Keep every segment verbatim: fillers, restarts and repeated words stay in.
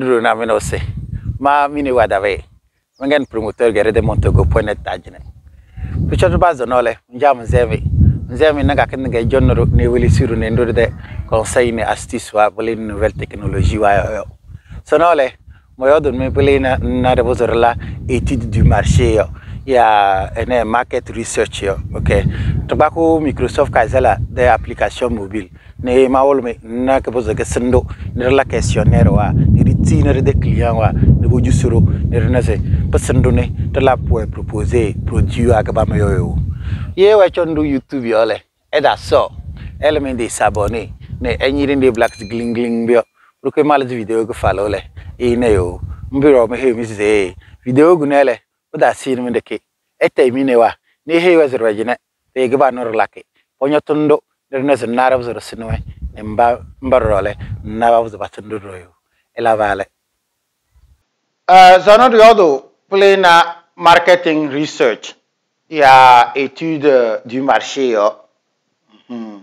Ndru na minose. Ma mini wadave. Mangen promoteur gere de Montego point tajne. Pichot bazo nole, njam nzemi. Nzemi naga ken nga jonno ne weli siru ne ndur de conseil ne astuce wa pour les nouvelles technologies wa yo. Sonole moyo don me pelina na de bozorla étude du marché yo. Il y a un market research yo. OK. Tobacco Microsoft kazala de application mobile. Ne mawolme na ke bozo ke sendo ne la questionnaire wa ne ritiner de client wa ne bo jusuro ne renase pasendo ne de la pour proposer produit akaba mayo ye wa chondu YouTube yo le e da so element de s'abonner ne enyiri de black gling gling bio pour que mal vidéo ko falo le e ne yo mbiro me he mi se vidéo gunele o da sin me de ke e termine wa ne he wa zero jine te gaba nor lake ponyo tundo renase nara zero sinwe mba mbarole na ba zo batundo royo e la vale euh zano de yodo plena marketing research. Il y a étude du marché. Oh. Mm-hmm.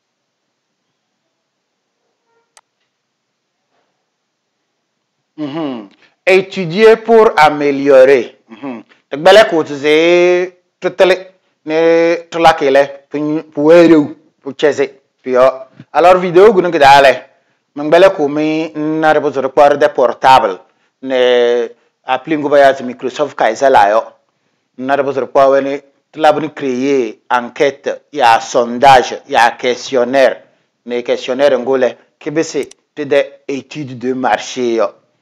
Mm-hmm. Étudier pour améliorer. Tu belle côté c'est tout ne tout la kele pour pour pour chaiser puis alors vidéo que nous d'aller mais belle comme na repose require des portables ne appli ngobaya Microsoft kaisala yo na repose require ne la bonne créer enquête, il y a sondage, il y a questionnaire. Les questionnaires ngolais qui c'est des études de marché.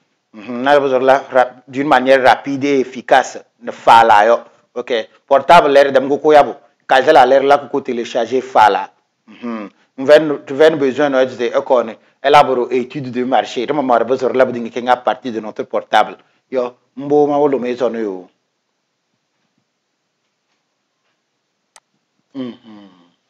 D'une manière rapide et efficace, ne fala yo. OK. Portable l'air d'am go yabo. Kazala l'air là ko télécharger fala. Mhm. Tu veux besoin de école élaborer études de marché. Tu m'as besoin là bedingi kenga partir de notre portable. Yo mbo ma wolo maison yo. Mm-hmm.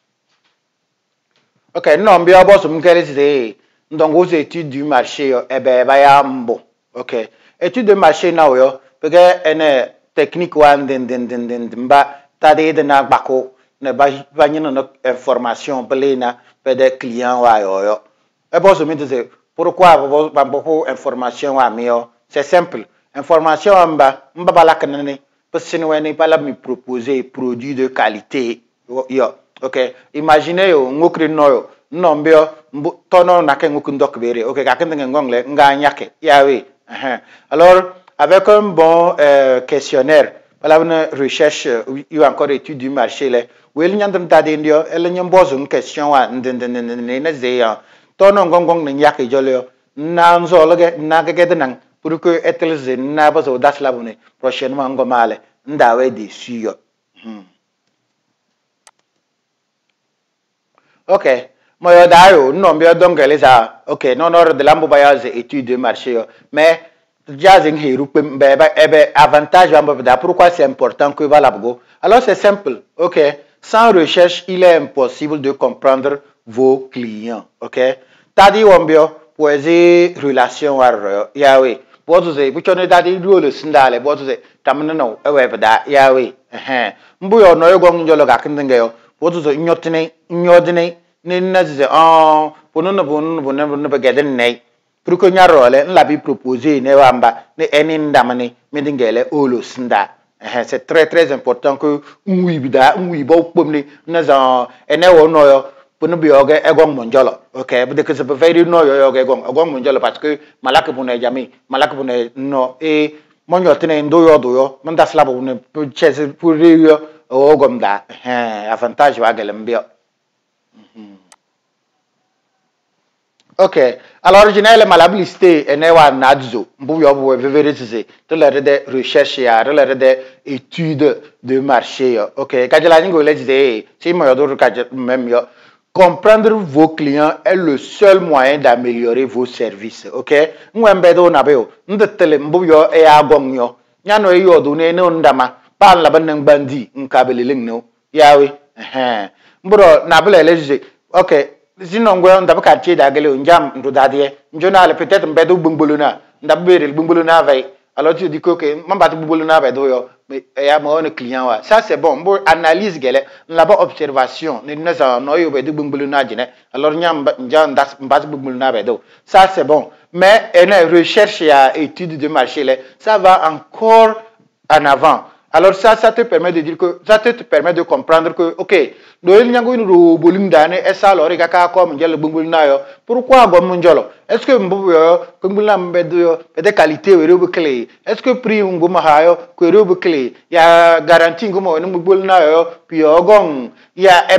OK, non, bien boss m'kele c'est donc aux études du marché eh ben ba ya mbo. OK. Études de marché na yo parce que ene technique wan den den den den mba tade de na bako ne ba ba nyina no information plena pe de client wa yo yo. E boss me dit pourquoi ba beaucoup information wa mi yo c'est simple. Information mba mba bala kanane parce que nous ne pas la me proposer produit de qualité. Yo, OK. Imaginez yo ngokri noyo nombio tono na ke ngokundok bere. OK, ka kende ngongle nga nyake. Yawe. Uh-huh. Alors avec un bon euh, questionnaire, voilà une recherche ou encore étude du marché là. Wel nyandam tade ndio ele nyambozo une question wa ndendendende na zeya. Tono ngongong na nyake jolio na nzologe na gege nan pour que etelize na bazo das labone prochainement ngomale ndawe dessus yo. Hmm. OK. Moi, d'ailleurs, non, bien donc, les ça. OK, non, ordre de l'embouteillage étude de marché. Mais, jazzing héros, avantage, pourquoi c'est important que voilà. Alors, c'est simple. OK. Sans recherche, il est impossible de comprendre vos clients. OK. T'as dit, on bien, poser relation à Yahweh. Pour vous dire, vous connaissez des rôles sindale, pour vous dire, t'as maintenant, ouais, bah, Yahweh. Hein. M'bouyo, no, yo, gong, yo, loga, kindengayo. Pour vous dire, nyotine, nyodine. Ni nazi ah pour nous pour nous pour nous pour garder nei pour que nya role la bi proposer ne wamba ne eni ndamani medingele olo sinda eh c'est très très important que oui bida oui bo pomni naza ene wo noyo pour nous bioge egong monjolo OK parce que c'est pas very noyo yo egong egong monjolo parce que malaka bu ne jami malaka bu ne no et monyo tene ndo yo do yo manda slabo ne pour chese pour yo o gomda eh avantage wa galembio. OK. Alors, je n'ai pas malhabilité et n'est pas nadzo. Vous pouvez vérifier. Tout le de recherche, tout le de études de marché. OK. Quand je l'ai dit, si moi je même comprendre vos clients est le seul moyen d'améliorer vos services. OK. Moi m'bedo na beo. Ndetele mbuyo e agongyo. Nyano yo do ne no ndama. Par la ban bandi nkabeleling no. Yawe. Eh. Mbro na bele leje. OK. Sinon, on n'a pas quartier d'agale, on jam, on doit dire, journal peut-être un bédou bumboluna, n'a pas le bumboluna veille. Alors tu dis que, mon bateau bumboluna veille, mais il y a mon client wa ça c'est bon bon analyse gele là-bas observation ne ne ça no yo be du bumbulu na jine alors nyam njan das mbas bumbulu na be do ça c'est bon mais une recherche et étude de marché là ça va encore en avant. Alors ça, ça te permet de dire que, ça te, te permet de comprendre que, ok, pourquoi est-ce que des qualités est-ce que prix il y a garantie puis il y a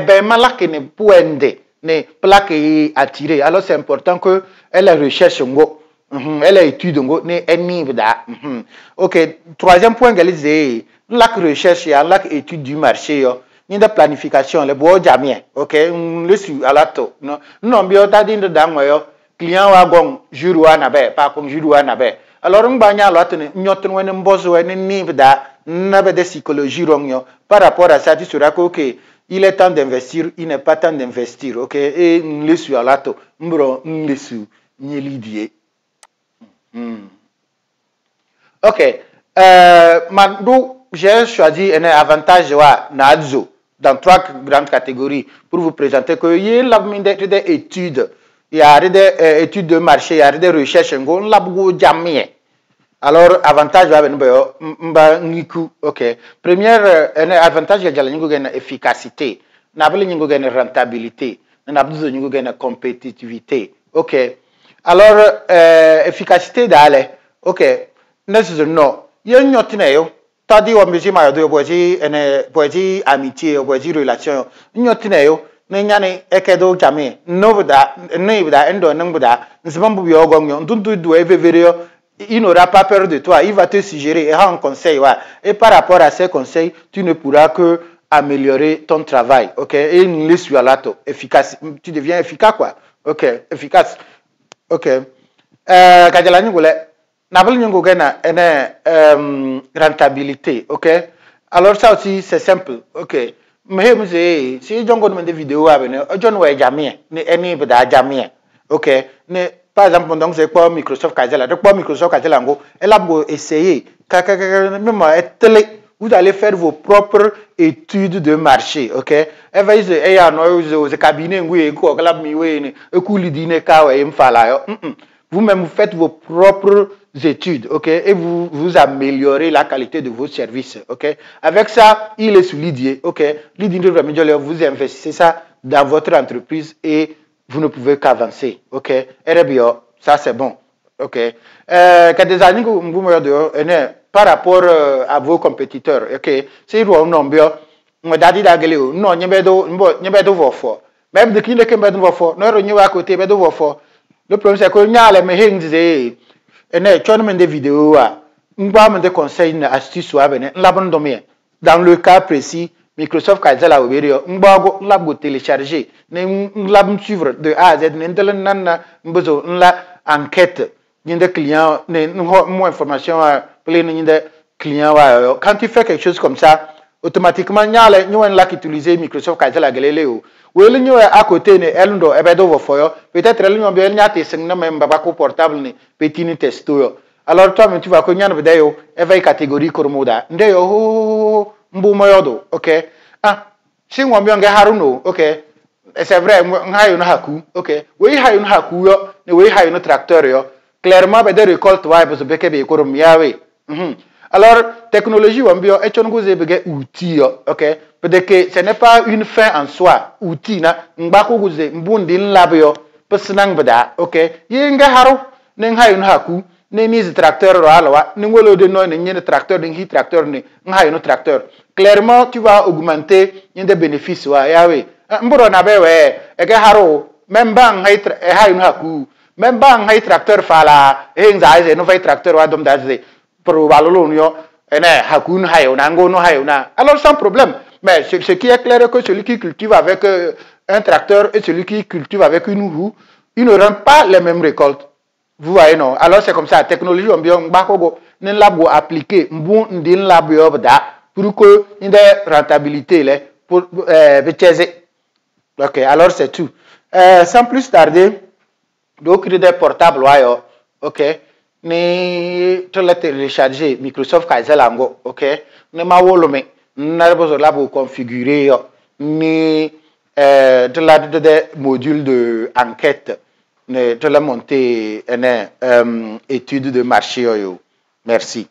ne plaque attiré. Alors c'est important que elle recherche ngo, elle étude ngo ne eni bda. Ok, troisième point qu'elle disait, la recherche et la étude du marché yo, ni de planification le bo jamais. Ok, le su alato non non bio ta din de dang yo client wa gong jour wa na be pa comme jour wa na be. Alors on banya lot ne nyot ne mbozo ne ni bda na be de psychologie rong yo par rapport à ça tu seras que ok il est temps d'investir, il n'est pas temps d'investir, ok? Et nous suis à l'ato, nous nous suis ni ok, euh, maintenant j'ai choisi un avantage wa nazo dans trois grandes catégories pour vous présenter que il y a des études, il y a des études de marché, il y a des recherches, on l'a beaucoup jamais. Alors, avantage, ok. Première, un avantage, il y a une efficacité, une rentabilité, une compétitivité, ok. Alors, euh, efficacité d'aller, ok. Non, il y a une autre, t'as dit, on me dit, ma deux, boisi, boisi, amitié, boisi, relation, une autre, n'ayant ekedo jamais, no, da, ne, da, endo, n'buda, n'sebambu yogong, dundu, doué, vévério. Il n'aura pas peur de toi, il va te suggérer et un conseil. Ouais. Et par rapport à ces conseils, tu ne pourras que améliorer ton travail. Ok, et une liste efficace. Tu deviens efficace, quoi. Ok, efficace. Ok. Euh, Kajalani voulait. N'abel nyungo gena une rentabilité. Ok. Alors ça aussi c'est simple. Ok. Mais je si j'en connais des vidéos avec nous, je ne vois jamais. Ne eni beda jamais. Ok. Ne par exemple, donc c'est quoi Microsoft Kazela, donc quoi Microsoft Kazela, elle a beau essayer, vous allez faire vos propres études de marché, ok? Elle va dire, eh, non, c'est cabinet, oui, quoi, la miwe, écoute, dîner, kawa, et m'fala, vous-même, vous faites vos propres études, ok? Et vous, vous améliorez la qualité de vos services, ok? Avec ça, il est souligné, ok? L'idée vous investissez ça dans votre entreprise et vous ne pouvez qu'avancer, ok? Erebio, ça c'est bon, ok? Euh, quand des années par rapport euh, à vos compétiteurs, ok? Si vous avez un bio, on a dit d'ailleurs, non, n'y a pas de, n'y a pas de voix même de qui ne peut pas de voix non, on y va à côté, pas de voix le problème c'est que nous allons me dire, et ne, tu as des vidéos, nous avons des conseils, des astuces, dans le cas précis. Microsoft Kazela Oberio, Mbago, Labo télécharger, Lab suivre de A à Z, Nana, Mbozo, la enquête, n'y des clients, moins information, plein de clients. Quand tu fais quelque chose comme ça, automatiquement, il y a les gens qui utilisent Microsoft Kazela Galileo. Ou les gens à côté, elles ont un foyer, peut-être elles ont bien été cinq même babako portable, petit ni testo. Alors toi, tu vas connaître vidéo, elle va catégorie Kormoda. Ndeo, Mbumoyodo, ok. Ah, si on bien haruno, ok. C'est vrai, on a une haku, ok. Oui, ha une haku yo, ne oui ha une tracteur yo. Clairement, ben de récolte ouais, parce que beke korum yawe. Alors, technologie on bien, et on goze bege outil yo, ok. Peut-être que ce n'est pas une fin en soi, outil na, mbako goze mbundin labyo, pesnang beda, ok. Yenga haru, ne ha une haku. Ne ni tracteur roalwa ni ngolo de no ni tracteur ni hi tracteur ni nga yo tracteur clairement tu vas augmenter ni des bénéfices wa yawe mboro na bewe e ga haro même bang hay ha yo haku même bang hay tracteur fala e nza ze no fay tracteur wa dom daze pro balolo yo ene haku no hayo na ngo no hayo na alors sans problème mais ce, ce qui est clair que celui qui cultive avec euh, un tracteur et celui qui cultive avec une roue ils ne rendent pas les mêmes récoltes. Vous voyez, non? Alors, c'est comme ça. La technologie, on bien, on labo appliquer, on labo pour que il y ait des rentabilités, pour, euh, ok, alors c'est tout. Euh, sans plus tarder, donc, il y a des portables, ok. ni to la télécharger Microsoft Kaizelango, ok, ni ma wolome na besoin là pour configurer ni euh, de la de, de module de enquête ne de la monter une euh, étude de marché yo. Merci.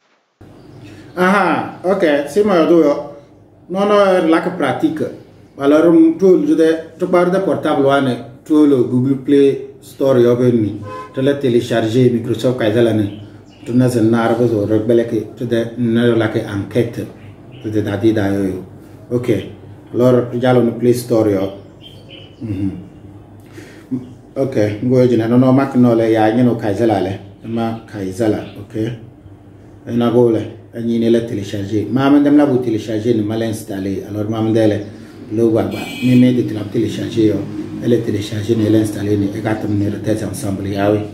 Ah ok, c'est moi do non non la pratique. Alors tout le tout par de portable one tout le Google Play Store yo benni to la télécharger Microsoft Kaizelane to na zenar bezo rebeleke to de na la ke enquête to de dadi da yo. Ok. Alors giallo no Play Store yo. Mhm. Ok, ngoje na no mak no le ya nyino Kaizelale ma Kaizela, ok. Na gole ni ne la télécharger ma mandam la vous télécharger ne mal installer alors ma mandele le baba ni me de la télécharger yo elle est téléchargée ne l'installer ne et gâte ne retête ensemble ya oui.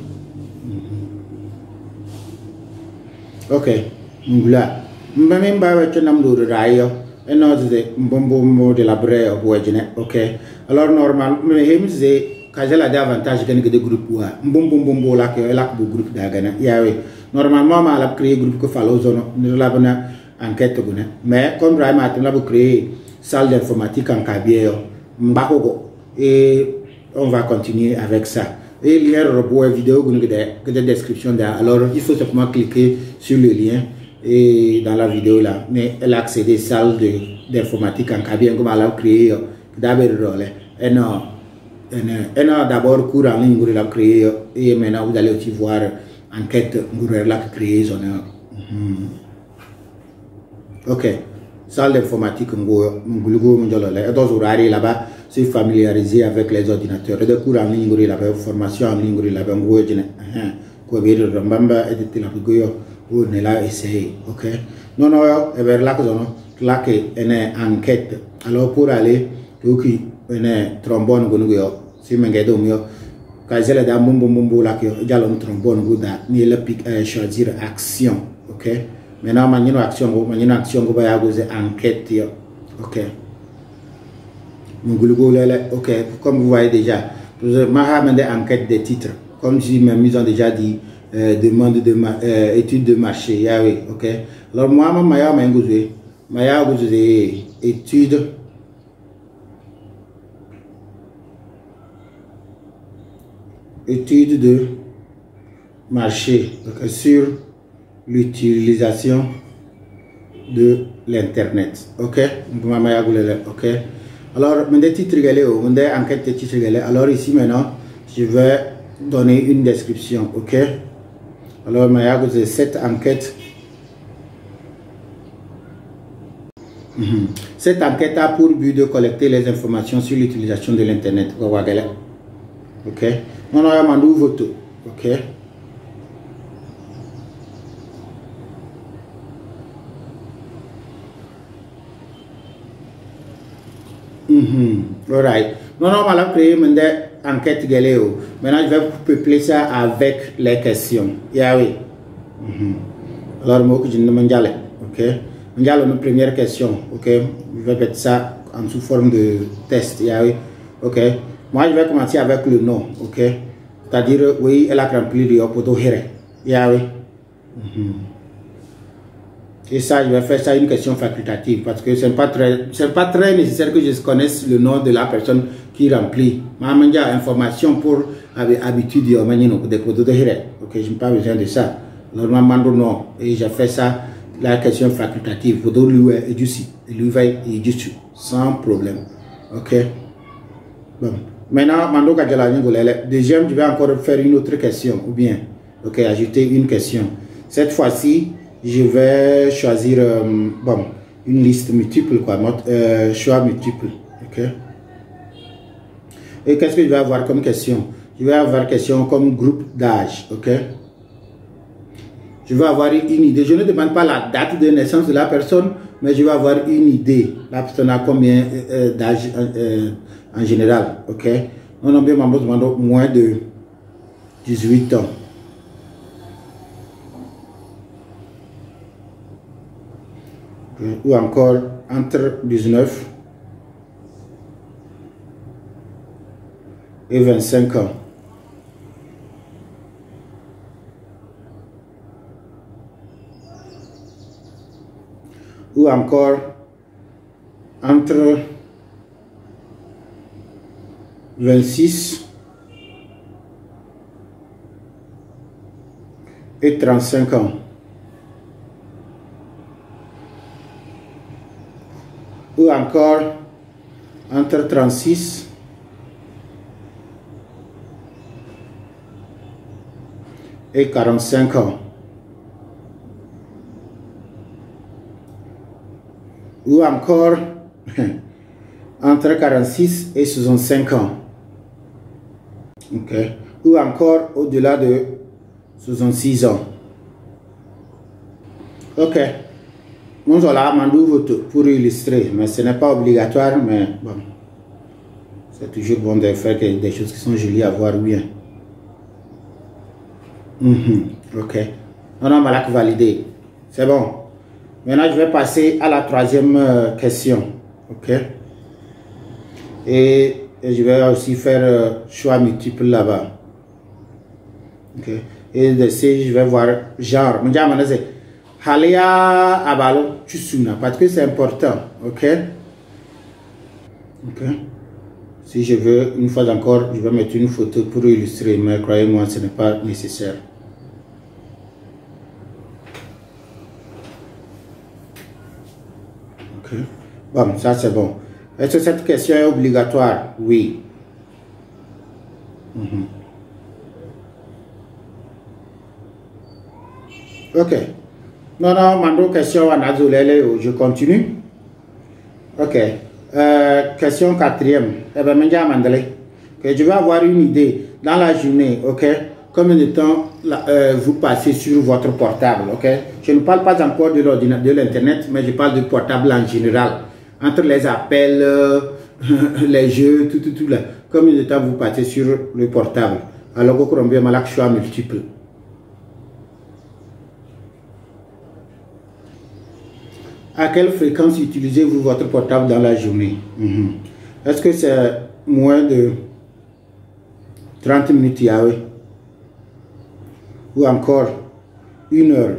Ok ngula mbame mbawe to nam do rayo et non de mbombo mo de la bre o wajine ok alors normal me hemze Kajela davantage que de groupe wa mbombo mbombo la que la bu groupe da gana ya oui. Normalement, on a créé un groupe qui fait une enquête. Mais comme on a créé une salle d'informatique en Kabie, et on va continuer avec ça. Et il y a un robot vidéo qui est dans la description. Alors, il faut simplement cliquer sur le lien et dans la vidéo là. Mais elle a accédé à la salle d'informatique en Kabie, comme elle a créé d'abord et non, et non d'abord cours en ligne pour la créer et maintenant vous allez aussi voir enquête pour la créer zone. Mm. Ok, salle d'informatique ngulugo njolole et dans horaires là-bas se familiariser avec les ordinateurs et de cours en ligne pour la formation en ligne pour la bango jene ko be do mbamba et de la bigoyo pour ne la essayer. Ok, non non et vers là que zone là que une enquête alors pour aller qui une trombone gonugo si mengedo mio Kazela da mumbo mumbo la que jalon trombone guda ni le pic choisir action. Ok, maintenant manino action go manino action go ba ya goze enquête yo. Ok, mungulugo lele. Ok, comme vous voyez déjà ma ramène des enquêtes des titres comme si mes mis ont déjà dit euh, demande de ma, euh, étude de marché ya oui. Ok, alors moi ma maya ma ngoze maya goze étude étude de marché okay, sur l'utilisation de l'internet. Ok, ok. Alors, mon titre mon enquête de titre alors ici maintenant je vais donner une description. Ok, alors c'est cette enquête. Mm-hmm. Cette enquête a pour but de collecter les informations sur l'utilisation de l'internet. Ok, non, non, je m'en ouvre tout. Ok. Mm-hmm. Alright. Non, non, on va créer une enquête galéo. Maintenant, je vais peupler ça avec les questions. Yeah, oui. Mm-hmm. Alors, moi, je ne m'en dirai. Ok. On a une première question. Ok. Je vais mettre ça en sous forme de test. Yeah, oui. Ok. Moi, je vais commencer avec le nom. Ok. C'est-à-dire, oui, elle a rempli le poto here. Yeah, oui. Mm-hmm. Et ça, je vais faire ça une question facultative parce que ce n'est pas très, c'est pas très nécessaire que je connaisse le nom de la personne qui remplit. Mais j'ai information pour habitude de ok, je n'ai pas besoin de ça. Normalement, non. Et j'ai fait ça, la question facultative. Pour lui, et du si, lui va et du sans problème. Ok. Bon. Maintenant, Mando deuxième, je vais encore faire une autre question ou bien, ok, ajouter une question. Cette fois-ci, je vais choisir euh, bon, une liste multiple, quoi, euh, choix multiple. Ok. Et qu'est-ce que je vais avoir comme question? Je vais avoir question comme groupe d'âge. Ok. Je vais avoir une idée. Je ne demande pas la date de naissance de la personne, mais je vais avoir une idée. La personne a combien euh, d'âge euh, en général. Ok. On a bien moins de dix-huit ans. Ou encore entre dix-neuf et vingt-cinq ans. ou encore entre vingt-six et trente-cinq ans. Ou encore entre trente-six et quarante-cinq ans. Ou encore entre quarante-six et soixante-cinq ans. Ok. Ou encore au-delà de soixante-six ans. Ok. Nous allons mandou vote pour illustrer, mais ce n'est pas obligatoire, mais bon. C'est toujours bon de faire des choses qui sont jolies à voir bien. Mm-hmm. Ok. On a malak validé. C'est bon. Maintenant, je vais passer à la troisième euh, question. Ok. Et, et je vais aussi faire euh, choix multiple là-bas. Ok. Et de ces, je vais voir genre. Halia abalo chusuna parce que c'est important. Ok. Ok. Si je veux, une fois encore, je vais mettre une photo pour illustrer, mais croyez-moi, ce n'est pas nécessaire. Ok. Bon, ça c'est bon. Est-ce que cette question est obligatoire? Oui. Mm-hmm. Ok. Non, non, mando question à Nazolele, je continue. Ok. Euh, question quatrième. Eh bien, que je vais avoir une idée dans la journée, ok? Combien de temps la, euh, vous passez sur votre portable, ok? Je ne parle pas encore de l'ordinateur, de l'internet, mais je parle de portable en général. Entre les appels, euh, les jeux, tout, tout, tout là. Combien de temps vous passez sur le portable? Alors que vous avez un choix multiple. À quelle fréquence utilisez-vous votre portable dans la journée? Mm-hmm. Est-ce que c'est moins de trente minutes, Yahweh? Ou encore une heure?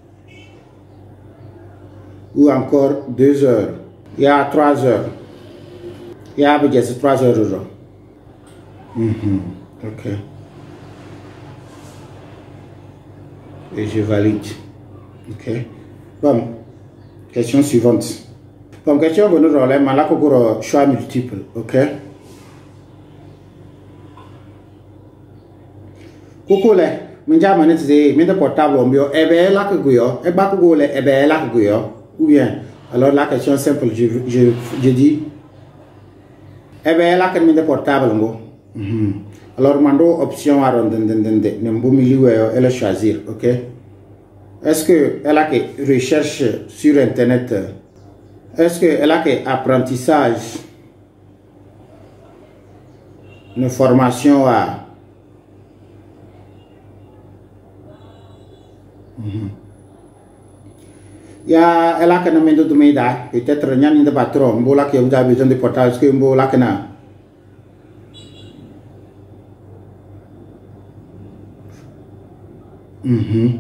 Ou encore deux heures? Il y a trois heures. Il y a trois heures. Mm-hmm. Ok. Et je valide. Ok. Bon. Question suivante. Comme question que nous avons, malak au choix multiple, ok? Coucou les, m'inja manetiser, m'inja portable on bio, ebe la que guyo, eba coucou les, ebe la que guyo, ou bien. Alors la question simple, je je je dis, ebe la que m'inja portable on go. Alors mando option à rendre, n'embo milieu elle choisir, ok? Est-ce qu'elle a que recherche sur Internet? Est-ce qu'elle a que apprentissage? Une formation à... Il y a elle a que nous de domaine peut-être rien de patron, mbola que vous avez besoin de portable, est-ce que mbola que na? Mhm.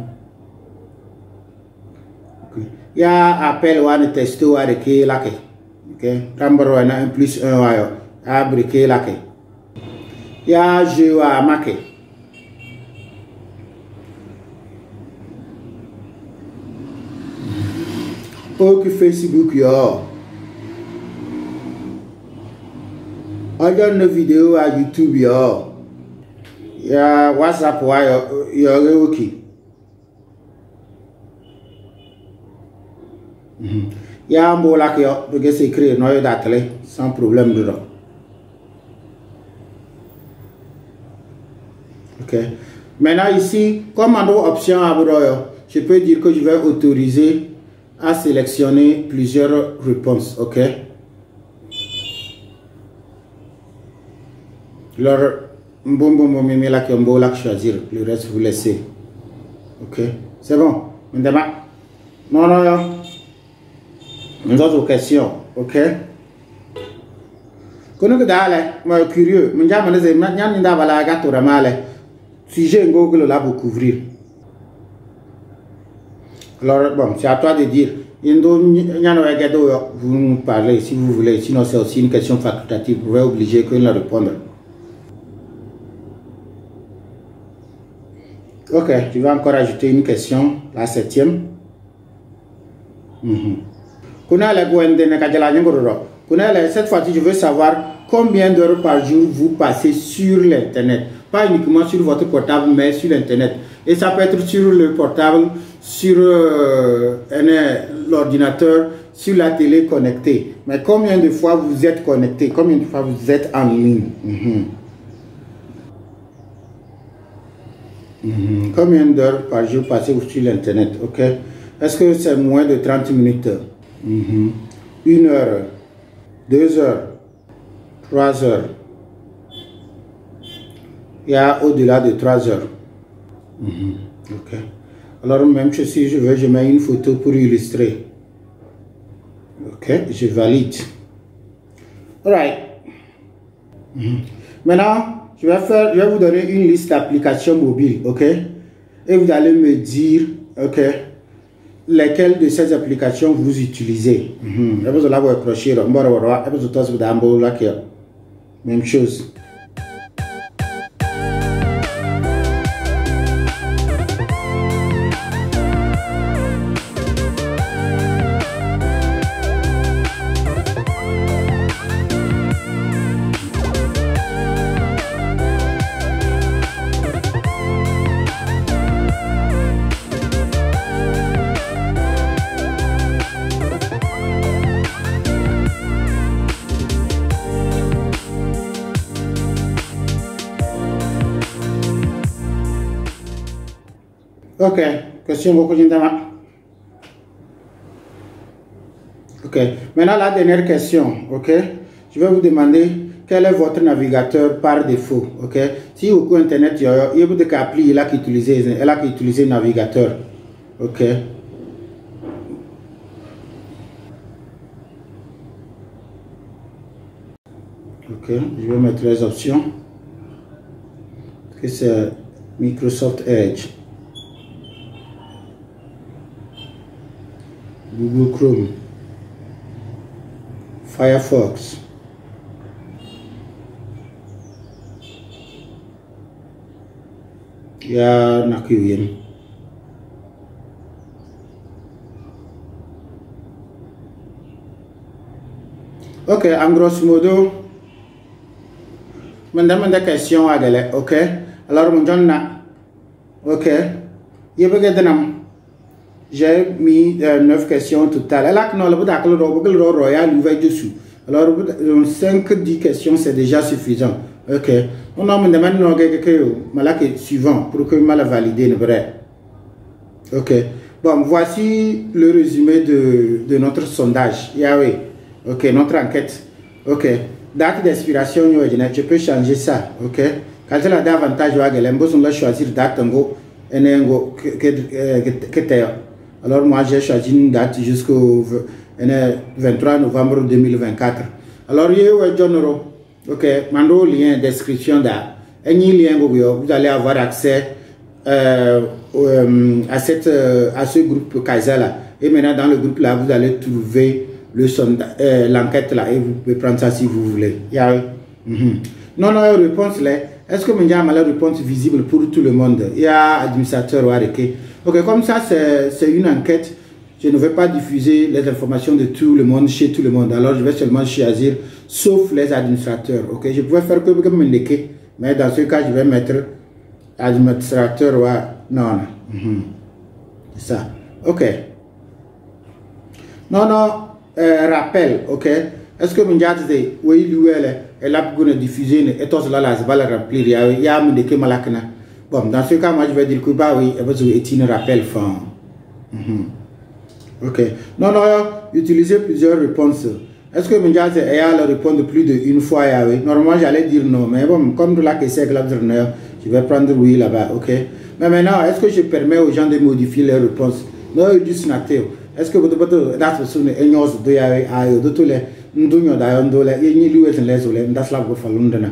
Il y a appel ou un testo à réquer la quai. Ok. Cambro a un plus un à briquer la quai. Il y a jeu à maquer. Pour que Facebook yo. Regarde une vidéo à YouTube yo. Il y a WhatsApp yo yo ok. Il y a un mot là qui peut s'écrire noyau d'atelier sans problème dedans. Ok. Maintenant ici, comme on a option à broyo, je peux dire que je vais autoriser à sélectionner plusieurs réponses. Ok. Alors, bon bon bon mais là qui on peut là choisir, le reste vous laissez. Ok. C'est bon. Maintenant, non non non. Une autre question, ok? Quand nous sommes curieux, nous avons dit que si j'ai un Google là pour couvrir. Alors, bon, c'est à toi de dire. Vous nous parlez si vous voulez, sinon c'est aussi une question facultative, vous pouvez obliger que la répondre. Ok, je vais encore ajouter une question, la septième. Cette fois-ci, je veux savoir combien d'heures par jour vous passez sur l'internet. Pas uniquement sur votre portable, mais sur l'internet. Et ça peut être sur le portable, sur euh, l'ordinateur, sur la télé connectée. Mais combien de fois vous êtes connecté? Combien de fois vous êtes en ligne? Mm-hmm. Mm-hmm. Combien d'heures par jour passez-vous sur l'internet? Ok. Est-ce que c'est moins de trente minutes? Mm-hmm. Une heure, deux heures, trois heures. Il y a au-delà de trois heures. Mm-hmm. Ok. Alors même que si je veux, je mets une photo pour illustrer. Ok, je valide. Alright. Mm-hmm. Maintenant, je vais faire, je vais vous donner une liste d'applications mobiles, ok? Et vous allez me dire, ok, lesquelles de ces applications vous utilisez. Mm-hmm. Même chose. Ok, question beaucoup de temps. Ok, maintenant la dernière question, ok. Je vais vous demander quel est votre navigateur par défaut, ok. Si vous avez internet, il y a des applis là qui utilisent, là qui utilisent navigateur, ok. Ok, je vais mettre les options. Que c'est Microsoft Edge. Google Chrome, Firefox, il y a Nakuyem. Ok, en grosso modo, je demande des questions à Gale, ok? Alors, mon John, ok? Il y a j'ai mis euh, neuf questions totales. Et là, non, le royal ouvert dessous. Alors, cinq dix questions, c'est déjà suffisant. Ok. On a demandé que suivant pour que je la valide. Ok. Bon, voici le résumé de, de notre sondage. Yahweh. Ok, notre enquête. Ok. Date d'inspiration, je peux changer ça. Ok. Quand j'ai la davantage, je vais choisir date que alors moi j'ai choisi une date jusqu'au vingt-trois novembre deux mille vingt-quatre. Alors il y a John Ro. Ok, mando lien description da. Un lien vous allez avoir accès euh, euh, à cette euh, à ce groupe Kaiser là. Et maintenant dans le groupe là vous allez trouver le sondage, euh, l'enquête là et vous pouvez prendre ça si vous voulez. Yeah. Mm-hmm. Non non réponse là. Est-ce que il y a une réponse visible pour tout le monde? Il y a administrateur ou arrêté. Ok, comme ça, c'est une enquête. Je ne vais pas diffuser les informations de tout le monde chez tout le monde. Alors, je vais seulement choisir, sauf les administrateurs. Ok, je pouvais faire que comme indiqué, mais dans ce cas, je vais mettre administrateur ou non, non. Mm-hmm. C'est ça. Ok. Non, non, euh, rappel. Ok. Est-ce que vous avez oui, lui, elle a pu diffuser et tout cela, là, c'est pas la remplir. Il y a un indiqué malakna. Bon, dans ce cas, moi, je vais dire que bah oui, vous avez un rappel fin. Mm-hmm. Ok. Non, non, utilisez plusieurs réponses. Est-ce que Minja a répondre plus d'une fois? Normalement, j'allais dire non, mais bon, comme là que c'est je vais prendre oui là-bas, ok. Mais maintenant, est-ce que je permets aux gens de modifier leurs réponses? Non, ils disent naté. Est-ce que vous devez être sur une énose de yaï, de tous les ndounyos d'ailleurs, et ni lui les olés, that's la go falundana.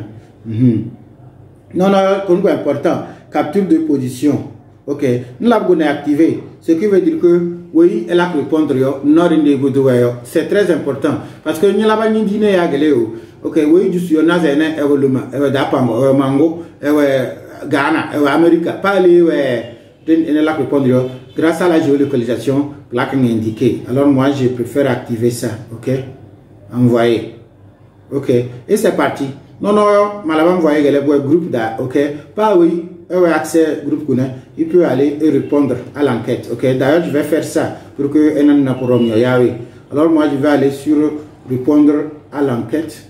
Non, non, c'est important. Capture de position. Ok. Nous l'avons activé. ce qui veut dire que oui, elle a répondre yo, non c'est très important parce que nous l'avons dit né ya geleo. Ok, oui, je suis na zene e woluma e da pambo e mango e Ghana e America pas les elle a répondre yo grâce à la géolocalisation là qu'on indiqué. Alors moi je préfère activer ça, ok? Envoyer. Ok, et c'est parti. Non non, malabam voyez le groupe da, ok? Pas oui. Accès groupe connaît, il peut aller et répondre à l'enquête. Ok, d'ailleurs je vais faire ça pour que elle n'en pour mieux. Alors moi je vais aller sur répondre à l'enquête.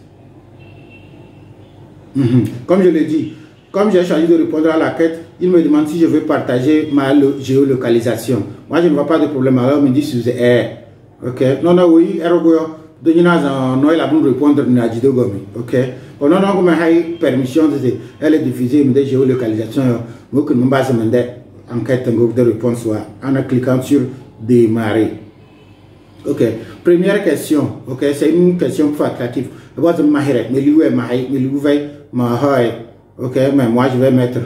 Mm-hmm. Comme je l'ai dit, comme j'ai choisi de répondre à l'enquête, il me demande si je veux partager ma géolocalisation. Moi je ne vois pas de problème. Alors il me dit si vous êtes ok, non non oui, de Noël a besoin de répondre à Jidogomi. Ok. On a une permission de elle est diffusée de géolocalisation. Vous que nous basons enquête de réponse en cliquant sur démarrer. Ok. Première question. Ok. C'est une question facultative. Votre mahire, mais lui est mahire, mais lui est mahire. Ok. Mais moi je vais mettre.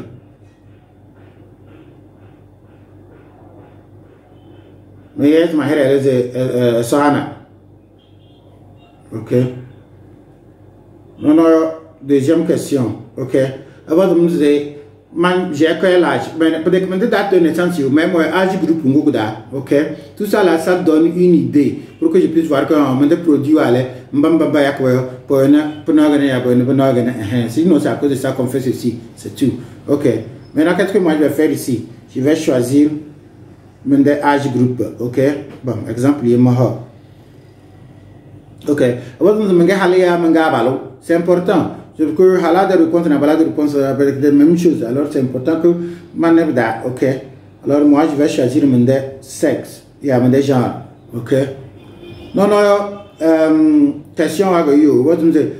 Mais est mahire elle est Sohana. Ok. Non, non, deuxième question. Ok. Avant de me dire, j'ai quel âge? Peut-être que je date de naissance, même âge groupe Ngogoda. Ok. Tout ça là, ça donne une idée pour que je puisse voir comment on produit aller. Mbamba ya quoi pour une pour une organisation pour une bonne organisation. Sinon, c'est à cause de ça qu'on fait ceci. C'est tout. Ok. Maintenant, qu'est-ce que moi je vais faire ici? Je vais choisir mon âge groupe. Ok. Bon, exemple, il est mort. Ok, c'est important. Parce que la réponse n'a pas de réponse avec la même chose. Alors c'est important que manebda. Ok. Alors moi je vais choisir mon sexe. Il y a mon genre. Ok. Non non. Euh, question à vous. Vous me dites,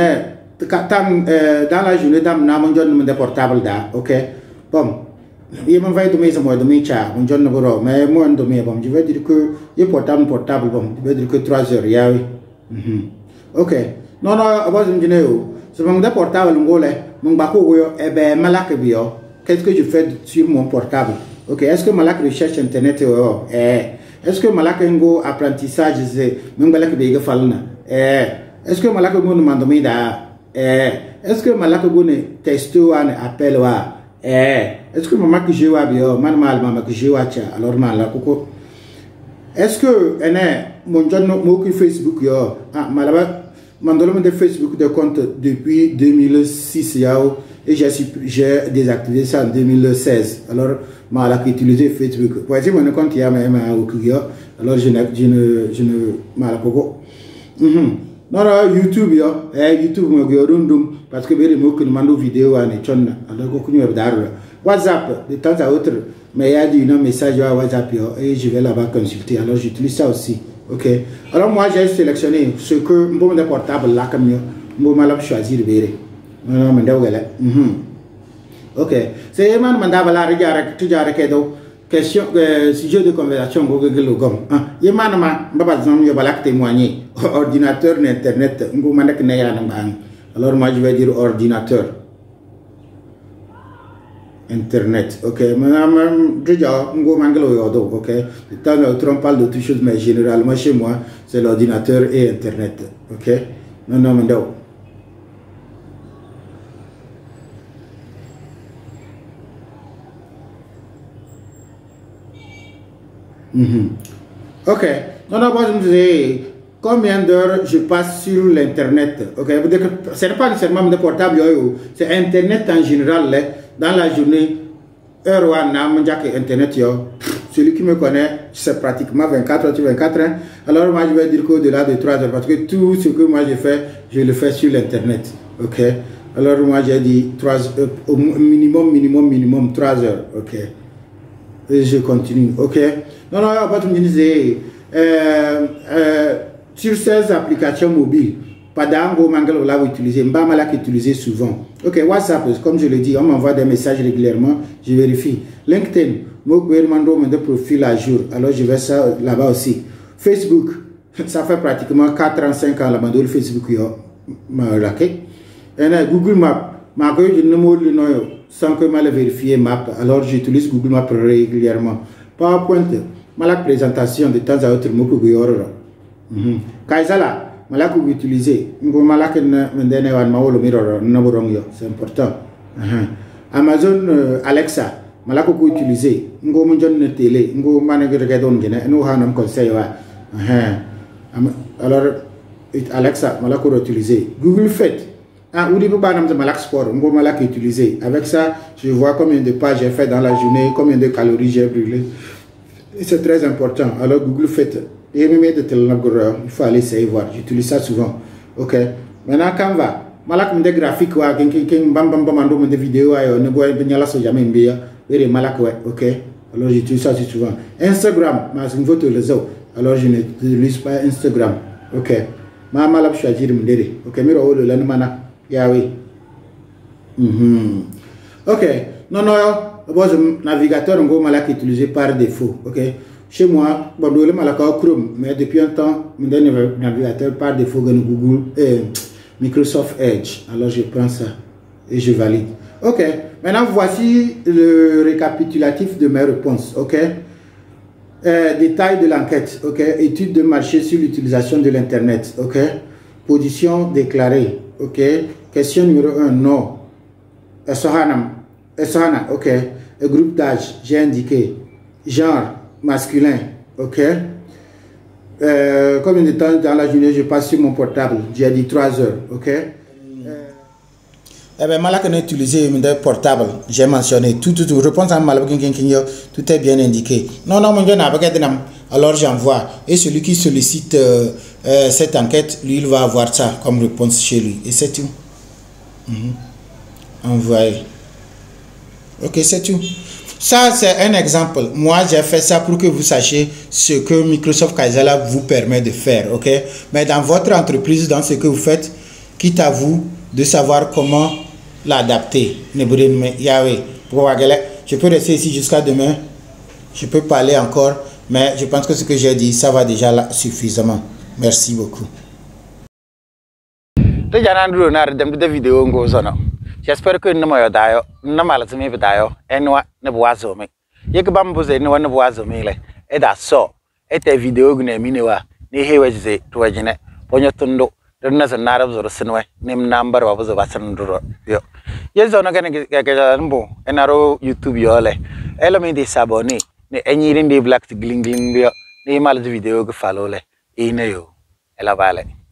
dans la journée dame n'a mon jeune mon portable da. Ok. Bon. Il m'a envoyé de mes amours de mes chats. Mon jeune n'abord. Mais moi de mes bon. Je vais dire que il portable portable bon. Je vais dire que trois heures. Ya oui. Mm-hmm. Ok. Non, non, avant de me dire, c'est mon portable, mon gole, mon bako, eh ben, malak bio. Qu'est-ce que je fais sur mon portable? Ok. Est-ce que malak recherche internet? Oh, eh. Est-ce que malak ngo apprentissage, c'est, mon balak bega falna? Eh. Est-ce que malak ngo demande da? Eh. Est-ce que malak ngo ne testo an appel wa? Eh. Est-ce que maman que je vois bio, man mal, maman que je vois, alors mal, la coco. Est-ce que mon jeune mot Facebook yo ah malaba mandolo de Facebook de compte depuis deux mille six yao et j'ai désactivé ça en deux mille seize. Alors malak utilisé Facebook. Voici mon compte ya mais alors je ne je ne je ne malako. Mhm. Non non YouTube yo eh YouTube mo gorundum parce que beri mo que mando vidéo ane chonna alors ko kunyo darura. WhatsApp de temps à autre. Mais il y a dit un message à WhatsApp et je vais là-bas consulter. Alors j'utilise ça aussi. Ok. Alors moi j'ai sélectionné ce que mon portable là comme moi mal choisir le ok. C'est man mandaba la regarde tu as question sujet de conversation Google Gom. Il man ma baba zam yo balak témoigner ordinateur internet ngo manak na ya alors moi je vais dire ordinateur. Internet, ok, madame, déjà, on ok. De temps en temps, on parle de toutes choses, mais généralement chez moi, c'est l'ordinateur et Internet, ok. Non, non, mais non. Mm-hmm. Ok, non, non, moi je me disais, combien d'heures je passe sur l'internet, ok. Ce n'est pas nécessairement mon portable, c'est Internet en général, là. Dans la journée, heure où on a internet, celui qui me connaît, c'est pratiquement vingt-quatre heures sur vingt-quatre heures. Alors moi je vais dire qu'au-delà de trois heures, parce que tout ce que moi je fais, je le fais sur l'internet. Ok. Alors moi j'ai dit trois heures, au minimum, minimum, minimum trois heures. Ok. Et je continue. Ok. Non, non, on va te dire, euh, euh, sur ces applications mobiles, Padango Mangal l'a utilisé, Mbama l'a utilisé souvent. Ok, WhatsApp, comme je le dis, on m'envoie des messages régulièrement, je vérifie. LinkedIn, mon gouvernement de profil à jour, alors je vais ça là-bas aussi. Facebook, ça fait pratiquement quatre ans, cinq ans, la mandole Facebook, m'a raqué. Et Google Maps, ma je ne me le sans que je vérifier Map, alors j'utilise Google Maps régulièrement. PowerPoint, malak présentation de temps à autre, moko goyoro. Mhm. Kaisala, malak vous utilisez, ngo malak mendene wan mawolo miroro, naborong yo, c'est important. Uh-huh. Amazon euh, Alexa, malak vous utilisez, ngo monjon ne télé, ngo manage regadon gene, nous hanam conseil wa. Uh-huh. Alors Alexa, malak vous utiliser. Google Fit. Ah, ou libre banam de malak sport, ngo malak utiliser. Avec ça, je vois combien de pages j'ai fait dans la journée, combien de calories j'ai brûlé. C'est très important. Alors Google Fit. Et même de télénabre, il faut aller essayer voir. J'utilise ça souvent. Ok. Maintenant Canva, malak me graphique wa, ken ken bam bam bam ando me des vidéos ayo, ne boy ben yala so jamais mbia. Ere malak ouais. Ok. Alors j'utilise ça souvent. Instagram, ma c'est une photo les autres. Alors je n'utilise pas Instagram. Ok. Ma malak choisir me dere. Ok. Miro o le mana. Ya oui. Mhm. Ok. Non non yo, bon navigateur ngo malak utilisé par défaut. Ok. Chez moi, bon, je suis Chrome, mais depuis un temps, mon navigateur par défaut Google et Microsoft Edge. Alors je prends ça et je valide. Ok, maintenant voici le récapitulatif de mes réponses. Ok, euh, détail de l'enquête. Ok, étude de marché sur l'utilisation de l'internet. Ok, position déclarée. Ok, question numéro un, non. Esohanam, Esohana. Ok, et groupe d'âge, j'ai indiqué. Genre masculin, ok. Euh, combien de temps dans la journée je passe sur mon portable? J'ai dit trois heures, ok. Euh, eh bien, malak n'a utilisé mon portable. J'ai mentionné tout, tout, tout. Réponse à malak, tout est bien indiqué. Non, non, mon Dieu, alors j'envoie. Et celui qui sollicite euh, euh, cette enquête, lui, il va avoir ça comme réponse chez lui. Et c'est tout. Mm-hmm. Envoyer. Ok, c'est tout. Ça, c'est un exemple. Moi, j'ai fait ça pour que vous sachiez ce que Microsoft Kaisala vous permet de faire, ok? Mais dans votre entreprise, dans ce que vous faites, quitte à vous de savoir comment l'adapter. Je peux rester ici jusqu'à demain. Je peux parler encore, mais je pense que ce que j'ai dit, ça va déjà là suffisamment. Merci beaucoup. J'espère que nous m'avons d'ailleurs, nous m'avons dit que d'ailleurs, et nous ne boisons pas. Il y a que bam posé nous ne boisons pas. Et d'accord, et tes vidéos que nous minons, ni héwézé, toi j'en ai, pognon tondo, de nous en arabe sur le sénoué, ni number wa vous va s'enduro. Yo, yes on a gagné quelque chose et naro YouTube yole. Elle m'a dit s'abonner, ni enyirin des black gling gling bio, ni mal de vidéo que follow le, et ne yo, elle a valé.